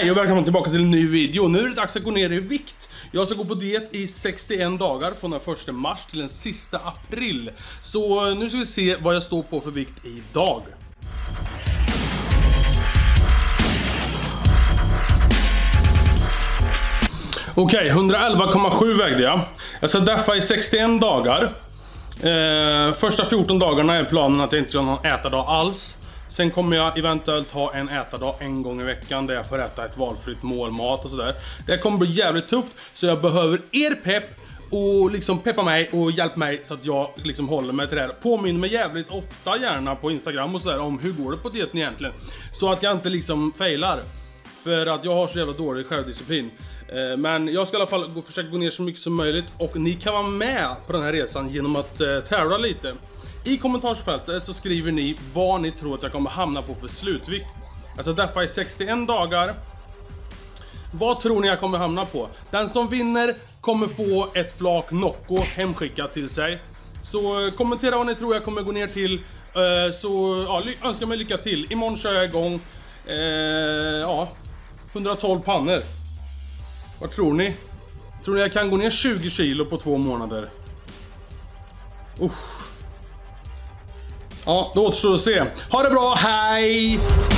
Hej och välkommen tillbaka till en ny video. Nu är det dags att gå ner i vikt. Jag ska gå på diet i 61 dagar från den 1 mars till den sista april. Så nu ska vi se vad jag står på för vikt idag. Okej, 111,7 vägde jag. Jag ska deffa i 61 dagar. Första 14 dagarna är planen att jag inte ska ha någon ätardag alls. Sen kommer jag eventuellt ha en ätardag en gång i veckan där jag får äta ett valfritt målmat och sådär. Det kommer bli jävligt tufft, så jag behöver er pepp och liksom peppa mig och hjälpa mig så att jag liksom håller mig till det här. Påminner mig jävligt ofta gärna på Instagram och sådär om hur går det på dieten egentligen. Så att jag inte liksom failar. För att jag har så jävla dålig självdisciplin. Men jag ska i alla fall försöka gå ner så mycket som möjligt. Och ni kan vara med på den här resan genom att tävla lite. I kommentarsfältet så skriver ni vad ni tror att jag kommer hamna på för slutvikt. Alltså därför i 61 dagar. Vad tror ni jag kommer hamna på? Den som vinner kommer få ett flak Nocco hemskickat till sig. Så kommentera vad ni tror jag kommer gå ner till. Så ja, önskar mig lycka till. Imorgon kör jag igång. 112 pannor. Vad tror ni? Tror ni jag kan gå ner 20 kilo på 2 månader? Ja, då återstår att se. Ha det bra, hej!